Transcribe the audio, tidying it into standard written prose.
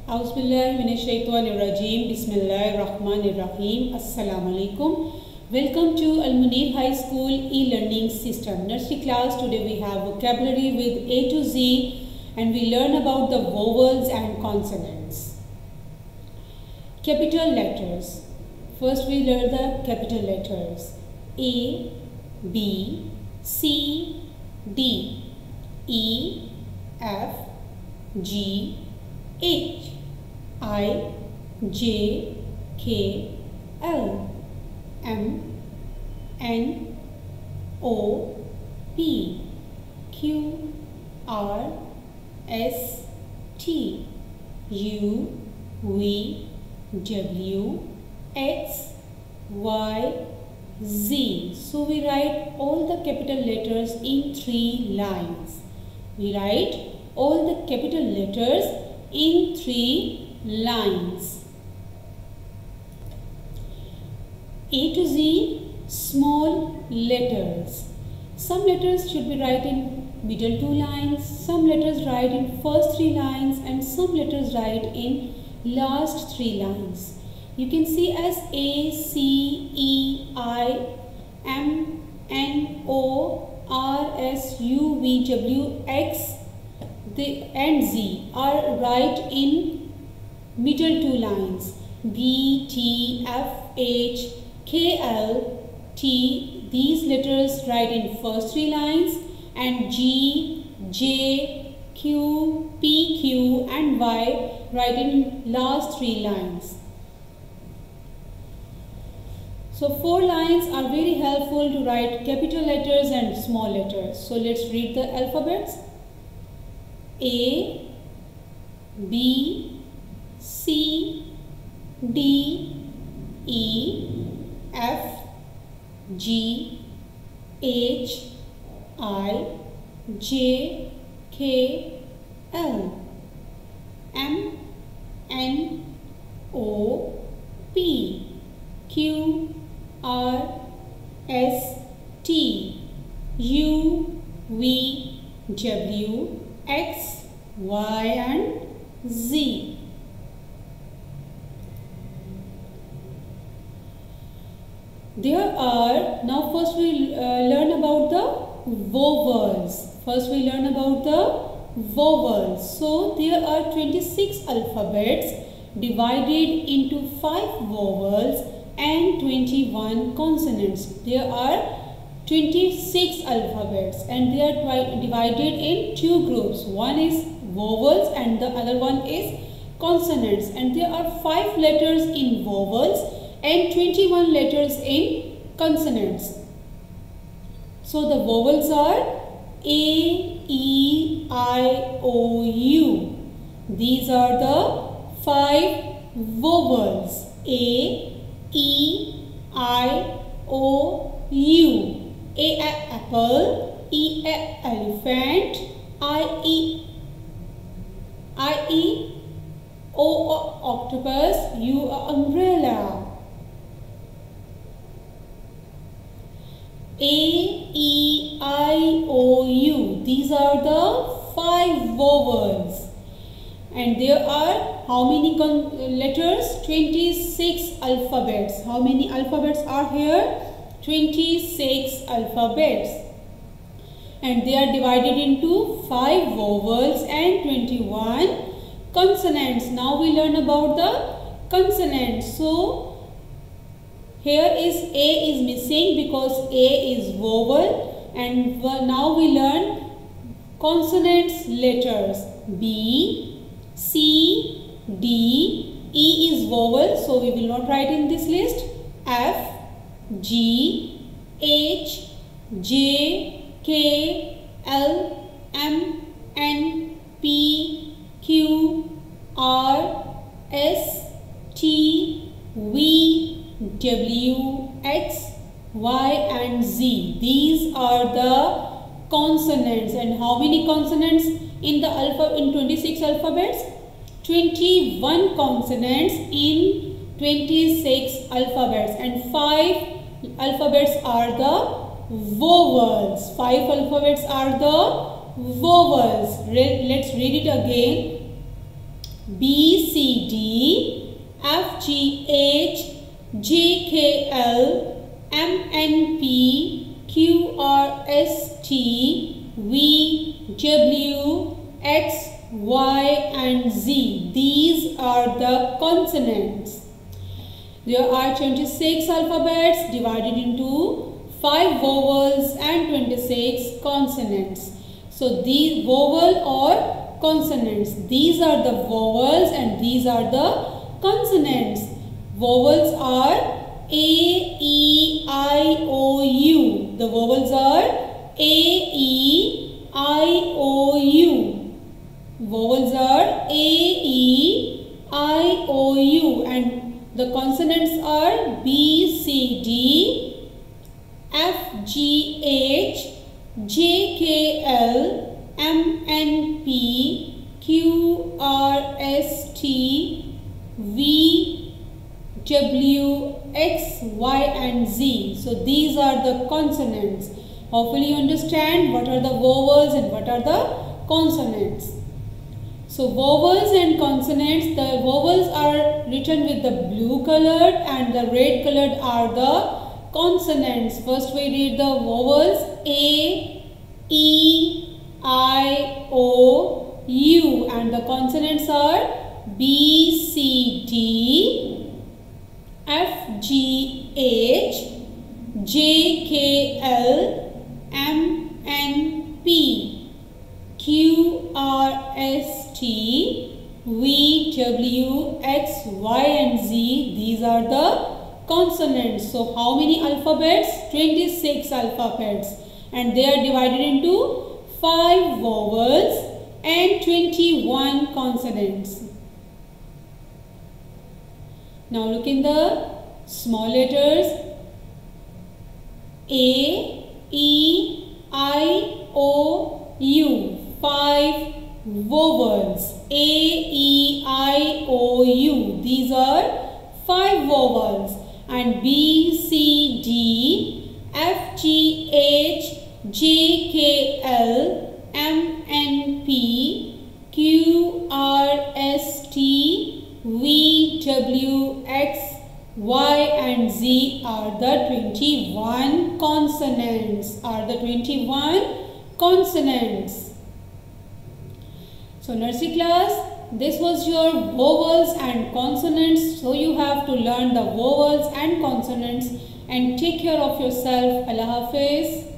Auzubillahiminash-shaytanir-rajim. Bismillahir-rahmanir-rahim. Assalamualaikum. Welcome to Al-Munir High School e-learning system. Nursery class. Today we have vocabulary with A to Z and we learn about the vowels and consonants. Capital letters. First we learn the capital letters. A, B, C, D, E, F, G, H, I, J, K, L, M, N, O, P, Q, R, S, T, U, V, W, X, Y, Z. So we write all the capital letters in 3 lines. We write all the capital letters in 3 lines. A to Z, small letters. Some letters should be write in middle 2 lines, some letters write in first 3 lines and some letters write in last 3 lines. You can see as A, C, E, I, M, N, O, R, S, U, V, W, X and Z are right in middle 2 lines. B, T, F, H, K, L, T, these letters write in first 3 lines and G, J, Q, P, Q and Y write in last 3 lines. So 4 lines are very helpful to write capital letters and small letters. So let's read the alphabets. A, B, C, D, E, F, G, H, I, J, K, L, M, N, O, P, Q, R, S, T, U, V, W, X, Y and Z. There are, now first we learn about the vowels. First we learn about the vowels. So there are 26 alphabets divided into 5 vowels and 21 consonants. There are 26 alphabets and they are divided in 2 groups. One is vowels and the other one is consonants. And there are 5 letters in vowels and 21 letters in consonants. So the vowels are A, E, I, O, U. These are the 5 vowels. A, E, I, O, U. A, apple, E, elephant, I, O, octopus, U, umbrella. A, E, I, O, U. These are the 5 vowels. And there are how many letters? 26 alphabets. How many alphabets are here? 26 alphabets. And they are divided into 5 vowels and 21 consonants. Now we learn about the consonants. So here is A is missing because A is vowel. And now we learn consonants letters. B, C, D, E is vowel, so we will not write in this list. F, G, H, J, K, L, M, N, P, Q, R, S, T, V, W, X, Y and Z. These are the consonants. And how many consonants in the alphabet in 26 alphabets? 21 consonants in 26 alphabets and 5 alphabets are the vowels. 5 alphabets are the vowels. Let's read it again. B, C, D, F, G, H, J, K, L, M, N, P, Q, R, S, T, V, W, X, Y and Z. These are the consonants. There are 26 alphabets divided into 5 vowels and 26 consonants. So these vowel or consonants. These are the vowels and these are the consonants. Vowels are A, E, I, O, U. The vowels are A, E, I, O, U. Vowels are A, E, I, O, U. And the consonants are B, C, D, F, G, H, J, K, L, M, N, P, Q, R, S, T, V, W, X, Y and Z. So these are the consonants. Hopefully you understand what are the vowels and what are the consonants. So vowels and consonants, the vowels are written with the blue colored and the red colored are the consonants. First we read the vowels A, E, I, O, U and the consonants are B, C, D, F, G, H, J, K, L, M, N, P, Q, R, S, T, V, W, X, Y and Z. These are the consonants. So how many alphabets? 26 alphabets. And they are divided into 5 vowels and 21 consonants. Now look in the small letters. A, E, I, O, U. 5 vowels. A, E, I, O, U. These are 5 vowels. And B, C, D, F, G, H, J, K, L, M, N, P, Q, R, S, T, V, W, X, Y and Z are the 21 consonants. So nursery class, this was your vowels and consonants. So you have to learn the vowels and consonants and take care of yourself. Allah Hafiz.